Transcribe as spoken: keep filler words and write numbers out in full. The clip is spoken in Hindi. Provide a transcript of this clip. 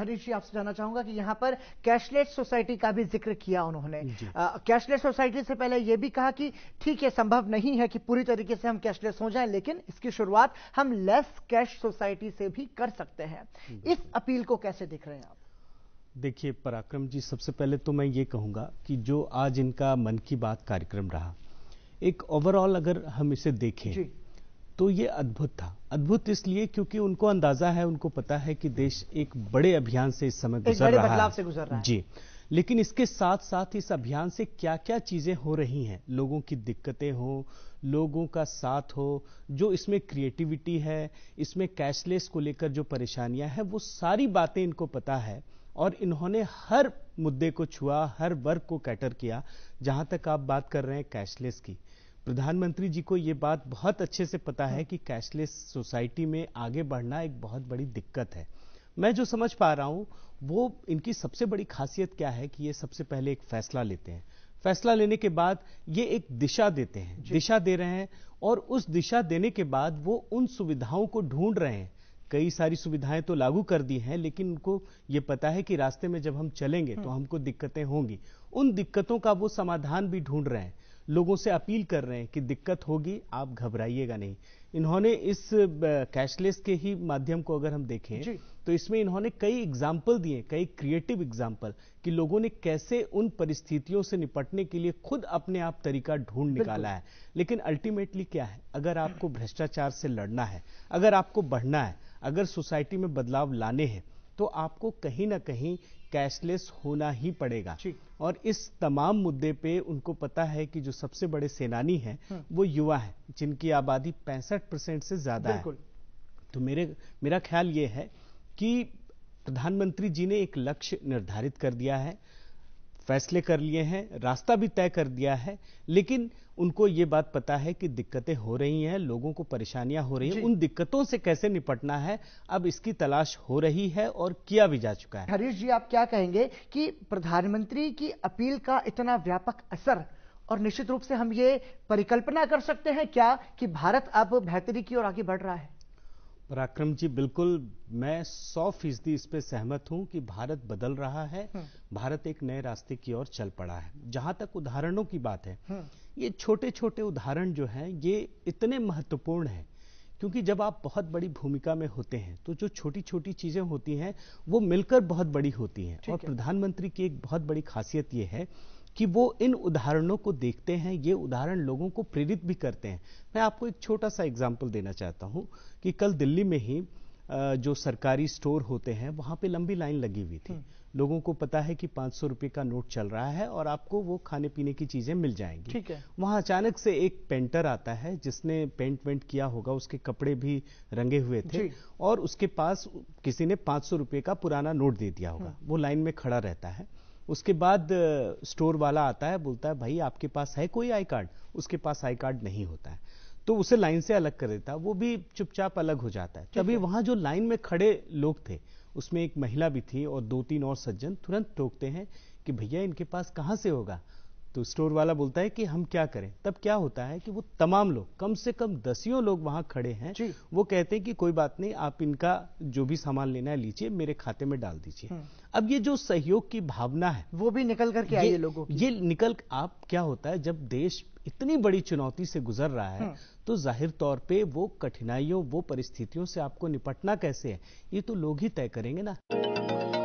हरीश जी, आपसे जानना चाहूंगा कि यहाँ पर कैशलेस सोसाइटी का भी जिक्र किया उन्होंने। कैशलेस सोसाइटी से पहले यह भी कहा कि ठीक है, संभव नहीं है कि पूरी तरीके से हम कैशलेस हो जाएं, लेकिन इसकी शुरुआत हम लेस कैश सोसाइटी से भी कर सकते हैं। इस अपील को कैसे देख रहे हैं आप? देखिए पराक्रम जी, सबसे पहले तो मैं ये कहूंगा कि जो आज इनका मन की बात कार्यक्रम रहा, एक ओवरऑल अगर हम इसे देखें जी। तो ये अद्भुत था। अद्भुत इसलिए क्योंकि उनको अंदाजा है, उनको पता है कि देश एक बड़े अभियान से इस समय गुजर रहा है, बदलाव से गुजर रहा है जी। लेकिन इसके साथ साथ इस अभियान से क्या क्या चीजें हो रही हैं, लोगों की दिक्कतें हो, लोगों का साथ हो, जो इसमें क्रिएटिविटी है, इसमें कैशलेस को लेकर जो परेशानियां हैं, वो सारी बातें इनको पता है। और इन्होंने हर मुद्दे को छुआ, हर वर्ग को कैटर किया। जहां तक आप बात कर रहे हैं कैशलेस की, प्रधानमंत्री जी को यह बात बहुत अच्छे से पता है कि कैशलेस सोसाइटी में आगे बढ़ना एक बहुत बड़ी दिक्कत है। मैं जो समझ पा रहा हूं वो इनकी सबसे बड़ी खासियत क्या है कि ये सबसे पहले एक फैसला लेते हैं। फैसला लेने के बाद ये एक दिशा देते हैं, दिशा दे रहे हैं, और उस दिशा देने के बाद वो उन सुविधाओं को ढूंढ रहे हैं। कई सारी सुविधाएं तो लागू कर दी हैं, लेकिन उनको ये पता है कि रास्ते में जब हम चलेंगे तो हमको दिक्कतें होंगी। उन दिक्कतों का वो समाधान भी ढूंढ रहे हैं, लोगों से अपील कर रहे हैं कि दिक्कत होगी, आप घबराइएगा नहीं। इन्होंने इस कैशलेस के ही माध्यम को अगर हम देखें तो इसमें इन्होंने कई एग्जाम्पल दिए, कई क्रिएटिव एग्जाम्पल, कि लोगों ने कैसे उन परिस्थितियों से निपटने के लिए खुद अपने आप तरीका ढूंढ निकाला है। लेकिन अल्टीमेटली क्या है, अगर आपको भ्रष्टाचार से लड़ना है, अगर आपको बढ़ना है, अगर सोसाइटी में बदलाव लाने हैं, तो आपको कहीं ना कहीं कैशलेस होना ही पड़ेगा। और इस तमाम मुद्दे पे उनको पता है कि जो सबसे बड़े सेनानी हैं वो युवा हैं, जिनकी आबादी पैंसठ परसेंट से ज्यादा है। तो मेरे मेरा ख्याल ये है कि प्रधानमंत्री जी ने एक लक्ष्य निर्धारित कर दिया है, फैसले कर लिए हैं, रास्ता भी तय कर दिया है, लेकिन उनको ये बात पता है कि दिक्कतें हो रही हैं, लोगों को परेशानियां हो रही हैं, उन दिक्कतों से कैसे निपटना है, अब इसकी तलाश हो रही है और किया भी जा चुका है। हरीश जी, आप क्या कहेंगे कि प्रधानमंत्री की अपील का इतना व्यापक असर, और निश्चित रूप से हम ये परिकल्पना कर सकते हैं क्या कि भारत अब बेहतरी की ओर आगे बढ़ रहा है? पराक्रम जी, बिल्कुल मैं सौ फीसदी इस पे सहमत हूं कि भारत बदल रहा है, भारत एक नए रास्ते की ओर चल पड़ा है। जहां तक उदाहरणों की बात है, ये छोटे छोटे उदाहरण जो हैं ये इतने महत्वपूर्ण हैं, क्योंकि जब आप बहुत बड़ी भूमिका में होते हैं तो जो छोटी छोटी चीजें होती हैं वो मिलकर बहुत बड़ी होती हैं। और प्रधानमंत्री की एक बहुत बड़ी खासियत ये है कि वो इन उदाहरणों को देखते हैं, ये उदाहरण लोगों को प्रेरित भी करते हैं। मैं आपको एक छोटा सा एग्जाम्पल देना चाहता हूं कि कल दिल्ली में ही जो सरकारी स्टोर होते हैं वहां पे लंबी लाइन लगी हुई थी। लोगों को पता है कि पांच सौ रुपए का नोट चल रहा है और आपको वो खाने पीने की चीजें मिल जाएंगी। ठीक है। वहां अचानक से एक पेंटर आता है जिसने पेंट वेंट किया होगा, उसके कपड़े भी रंगे हुए थे, और उसके पास किसी ने पांच सौ रुपए का पुराना नोट दे दिया होगा। वो लाइन में खड़ा रहता है। उसके बाद स्टोर वाला आता है, बोलता है भाई आपके पास है कोई आई कार्ड? उसके पास आई कार्ड नहीं होता है, तो उसे लाइन से अलग कर देता है। वो भी चुपचाप अलग हो जाता है। तभी वहां जो लाइन में खड़े लोग थे, उसमें एक महिला भी थी और दो तीन और सज्जन तुरंत टोकते हैं कि भैया इनके पास कहां से होगा। तो स्टोर वाला बोलता है कि हम क्या करें। तब क्या होता है कि वो तमाम लोग, कम से कम दसियों लोग वहां खड़े हैं, वो कहते हैं कि कोई बात नहीं, आप इनका जो भी सामान लेना है लीजिए, मेरे खाते में डाल दीजिए। अब ये जो सहयोग की भावना है वो भी निकल करके आई है लोगों की। ये निकल आप क्या होता है, जब देश इतनी बड़ी चुनौती से गुजर रहा है तो जाहिर तौर पे वो कठिनाइयों, वो परिस्थितियों से आपको निपटना कैसे है, ये तो लोग ही तय करेंगे ना।